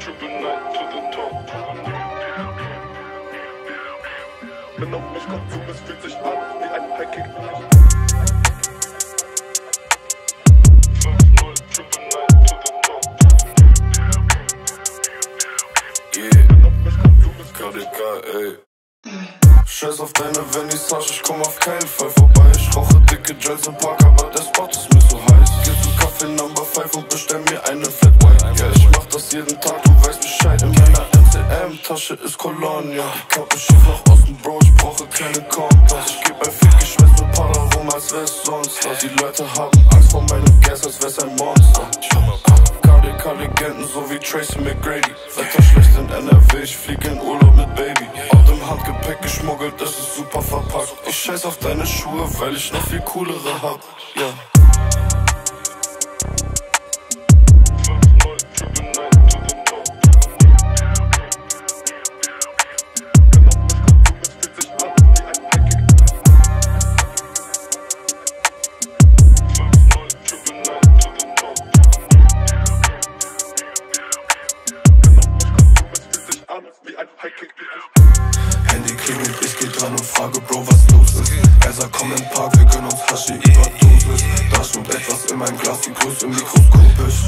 Wenn auf mich kommt zu, es fühlt sich an wie ein Highkick. 5-0, Triple Night to the top. Wenn auf mich kommt zu, es fühlt sich an. ey. Scheiß auf deine Vernissage, ich komm auf keinen Fall vorbei. Ich rauche dicke Joints im Park, aber der Spot ist mir so heiß. Geh zu Kaffee Number 5 und bestell mir eine Flat White. Ja, ich mach das jeden Tag, du weißt Bescheid. In meiner NCM-Tasche ist Cologne. Die Kappe schief nach Osten, Bro, ich brauche keine Kompass. Ich geh bei Fick geschwätzt mit Para rum, als wär's sonst was. Die Leute haben Angst vor meinem Gas, als wär's ein Monster. KDK-Legenden, so wie Tracy McGrady. Wetter schlecht in NRW, ich flieg in Urlaub mit Baby. Out im Handgepäck geschmuggelt, das ist super verpackt. Ich scheiß auf deine Schuhe, weil ich noch viel coolere hab, ja. Handy klingelt, ich geh dran und frage Bro, was los ist. Er sagt, komm im Park, wir gönnen uns Haschi Überdosis. Da stimmt etwas in meinem Glas, die Größe mikroskopisch.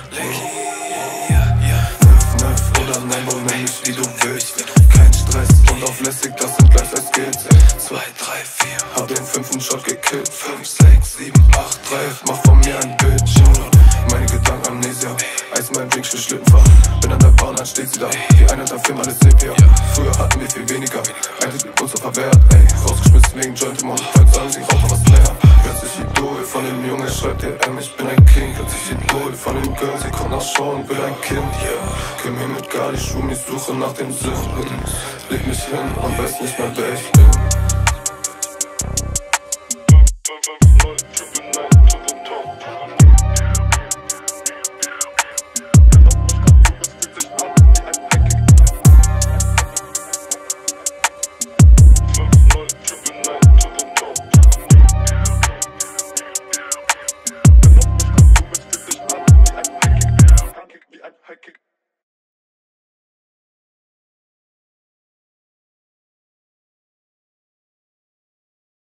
Neuf oder Nembo, nenn mich wie du willst. Kein Stress und auf lässig, das sind Lifestyle-Skills. 2, 3, 4, hab den 5. Shot gekillt. 5, 6, 7, 8, 3, mach von mir ein Bild. Meine Gedanken Amnesia, Eis mein Drink, Schlittenfahren. Bin an der Bahn, dann steht sie da, wie einer der Film, alles Sepia. Früher hatten wir viel weniger, eigentlich uns so verwehrt, ey. Rausgeschmissen wegen Joint im Mund, falls sagen sie rauchen was leer. Plötzlich Idol von dem Junge, schreibt DM, ich bin ein King. Plötzlich Idol von dem Girl, sie kommt nach Schauen, will ein Kind, yeah. Komm hier mit Gali, Schumis, suche nach dem Süchten. Leg mich hin und weiß nicht mehr, wer ich bin.